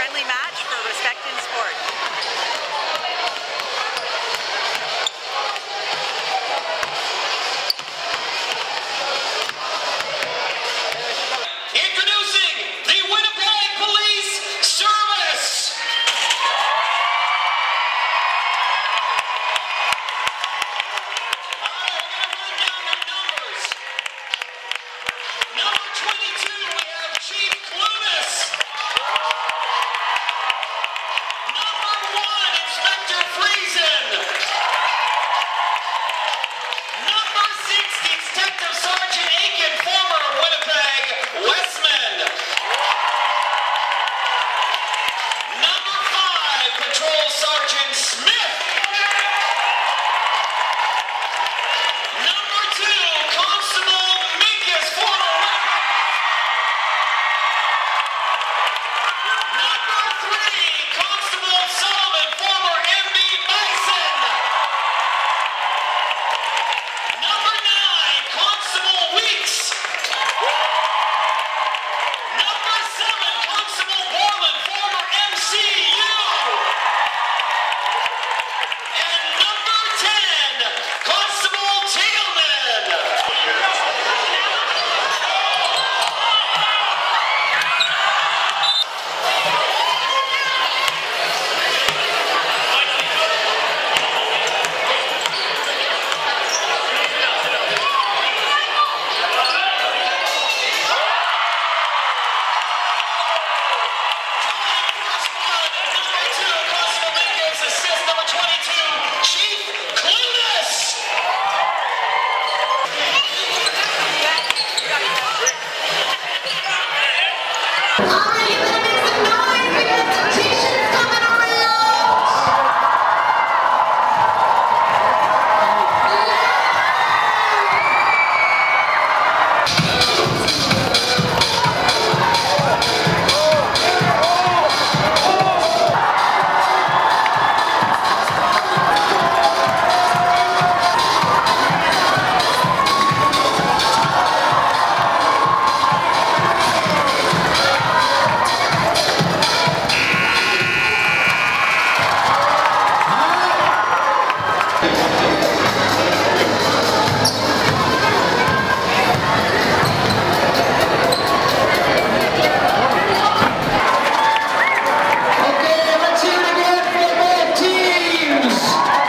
friendly match for respect in sport. Introducing the Winnipeg Police Service. Number 22, we have Chief Clunis. Number 1, Inspector Friesen. Number 6, Detective Sergeant Aiken, former Winnipeg Westman. Number 5, Patrol Sergeant Smith. Number 2, Constable Minkus, former Number 3, Constable Solomon, former MB Bison. Number 9, Constable Weeks. Number 7, Constable Borland, former MCU. And number 10, Constable Tealman. Number 2, Constable Minkus, assist number 22, Chief Clunis. Alright, you better make some noise. We got some t-shirts coming around. Okay, let's hear it again for both teams.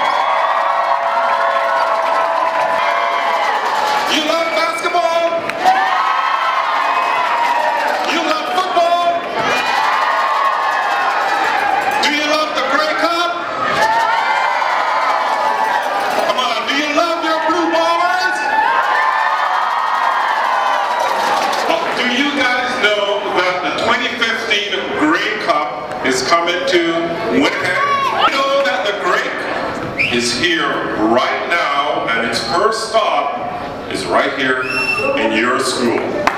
You love basketball? You love football? Do you love the Grey Cup? Come on, do you love your Blue Bombers? Well, do you guys know that the 2015 Grey Cup is coming to Winnipeg? You know that the Grey Cup is here right now, and its first stop is right here in your school.